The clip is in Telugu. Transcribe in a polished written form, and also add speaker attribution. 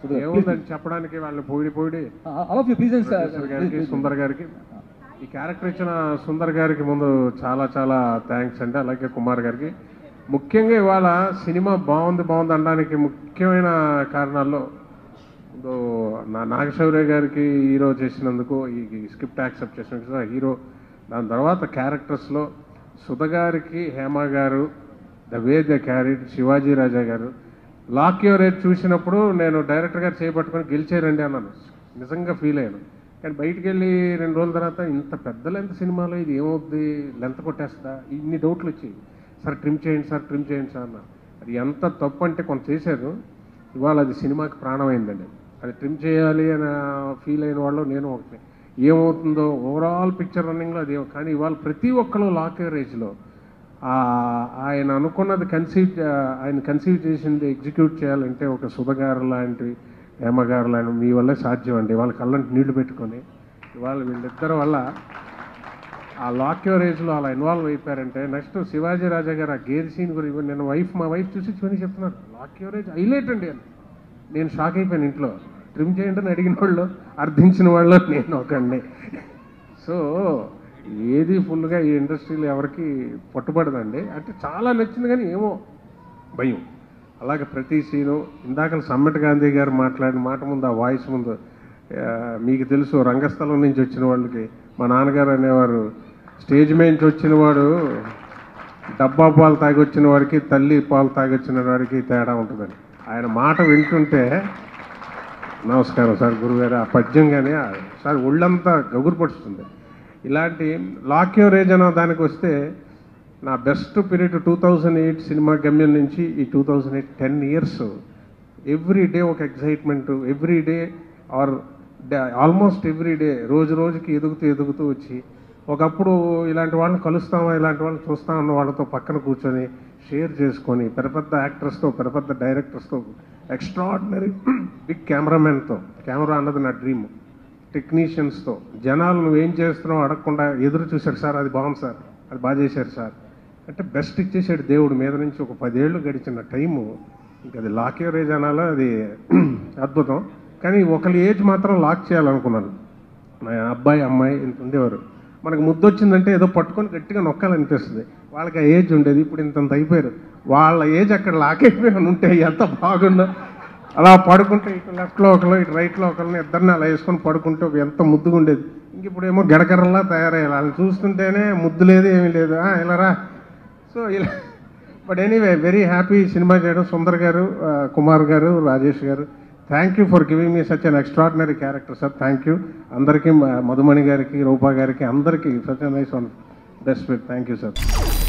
Speaker 1: ఏముందని చెప్పడానికి వాళ్ళు పోయిడి గారికి సుందర్ గారికి ఈ క్యారెక్టర్ ఇచ్చిన సుందర్ గారికి ముందు చాలా చాలా థ్యాంక్స్ అండి. అలాగే కుమార్ గారికి. ముఖ్యంగా ఇవాళ సినిమా బాగుంది అనడానికి ముఖ్యమైన కారణాల్లో నాగశౌర్య గారికి హీరో చేసినందుకు, ఈ స్క్రిప్ట్ యాక్సెప్ట్ చేసినందుకు హీరో. దాని తర్వాత క్యారెక్టర్స్లో సుధ గారికి, హేమ గారు, the way the carrot, Shivaji Raja గారు. లాక్ యువర్ ఏజ్ చూసినప్పుడు నేను డైరెక్టర్ గారు చేపట్టుకొని గెలిచారండి అన్నాను. నిజంగా ఫీల్ అయ్యాను. కానీ బయటికి వెళ్ళి 2 రోజుల తర్వాత ఇంత పెద్ద లెంత్ సినిమాలో ఇది ఏమవుద్ది, లెంత్ కొట్టేస్తుందా, ఇన్ని డౌట్లు వచ్చాయి. సార్ ట్రిమ్ చేయండి సార్ అన్న. అది ఎంత తప్పు అంటే కొంత చేశారు. ఇవాళ అది సినిమాకి ప్రాణమైందండి. అది ట్రిమ్ చేయాలి అని ఫీల్ అయిన వాళ్ళు నేను ఒకటి. ఏమవుతుందో ఓవరాల్ పిక్చర్ రన్నింగ్లో అది. కానీ ఇవాళ ప్రతి ఒక్కరు లాక్ యువర్ ఏజ్లో ఆయన అనుకున్నది ఆయన కన్సీవ్ చేసింది ఎగ్జిక్యూట్ చేయాలంటే ఒక సుధగారు లాంటి, హేమగారు లాంటి మీ వల్లే సాధ్యం అండి. వాళ్ళ కళ్ళంటి నీళ్లు పెట్టుకొని ఇవాళ వీళ్ళిద్దరి వల్ల ఆ లాక్ యువర్ ఏజ్లో అలా ఇన్వాల్వ్ అయిపోయారంటే. నెక్స్ట్ శివాజీ రాజా గారు ఆ గేర్ సీన్ గురించి నేను మా వైఫ్ చూసి చెప్తున్నారు, లాక్ యువర్ ఏజ్ హైలైట్ అండి అని. నేను షాక్ అయిపోయాను. ఇంట్లో ట్రిమ్ చేయండి అని అడిగిన వాళ్ళు, అర్థించిన వాళ్ళు నేను ఒకండి. సో ఏది ఫుల్గా ఈ ఇండస్ట్రీలో ఎవరికి పట్టుబడదండి. అంటే చాలా నచ్చింది కానీ ఏమో భయం. అలాగే ప్రతి సీను ఇందాక సమ్మెట్ గాంధీ గారు మాట్లాడిన మాట ముందు, ఆ వాయిస్ ముందు మీకు తెలుసు, రంగస్థలం నుంచి వచ్చిన వాళ్ళకి మా నాన్నగారు అనేవారు, స్టేజ్ మీద నుంచి వచ్చిన వాడు డబ్బా పాలు తాగి వచ్చిన వాడికి, తల్లి పాలు తాగి వచ్చిన వాడికి తేడా ఉంటుందని. ఆయన మాట వింటుంటే నమస్కారం సార్ గురుగారు ఆ పద్యం కానీ సార్ ఒళ్ళంతా గగురు పడుతుంది. ఇలాంటి లాక్ యువర్ ఏజ్ అన్న దానికి వస్తే నా బెస్ట్ పీరియడ్ 2008 సినిమా గమ్యం నుంచి ఈ 2008 10 years ఎవ్రీ డే ఒక excitement, every day or almost every day రోజుకి ఎదుగుతూ వచ్చి ఒకప్పుడు ఇలాంటి వాళ్ళని కలుస్తామా, ఇలాంటి వాళ్ళని చూస్తామన్న వాళ్ళతో పక్కన కూర్చొని షేర్ చేసుకొని పెద్ద యాక్టర్స్తో, పెద్ద డైరెక్టర్స్తో, ఎక్స్ట్రాడినరీ బిగ్ కెమెరామెన్తో, కెమెరా అన్నది నా డ్రీమ్, టెక్నీషియన్స్తో, జనాలు నువ్వేం చేస్తున్నావు అడగకుండా ఎదురు చూశాడు సార్, అది బాగుంది సార్, అది బాగా చేశారు సార్ అంటే బెస్ట్ ఇచ్చేసాడు దేవుడు మీద నుంచి. ఒక 10 ఏళ్ళు గడిచిన టైము ఇంకా అది లాక్ యువర్ ఏజ్ అనాలో అది అద్భుతం. కానీ ఒకరి ఏజ్ మాత్రం లాక్ చేయాలనుకున్నాను. నా అబ్బాయి అమ్మాయి ఇంత ఉండేవారు, మనకు ముద్దు వచ్చిందంటే ఏదో పట్టుకొని గట్టిగా నొక్కాలనిపిస్తుంది. వాళ్ళకి ఆ ఏజ్ ఉండేది, ఇప్పుడు ఇంతంత అయిపోయారు. వాళ్ళ ఏజ్ అక్కడ లాక్ అయిపోయి ఉంటే ఎంత బాగుండో. అలా పడుకుంటే ఇటు లెఫ్ట్లో ఒకరు, ఇటు రైట్లో ఒకరిని, ఇద్దరిని అలా వేసుకొని పడుకుంటే ఎంత ముద్దుగా ఉండేది. ఇంక ఇప్పుడేమో గడకర్రలా తయారయ్యాలి. వాళ్ళని చూస్తుంటేనే ముద్దు లేదు, ఏమీ లేదు, ఇలా రా. సో ఇలా but anyway very happy cinema చేయడం. సుందర్ గారు, కుమార్ గారు, రాజేష్ గారు, thank you for giving me such an extraordinary character sir. Thank you అందరికీ, మధుమణి గారికి, రూపా గారికి, అందరికీ such a nice one best with. Thank you sir.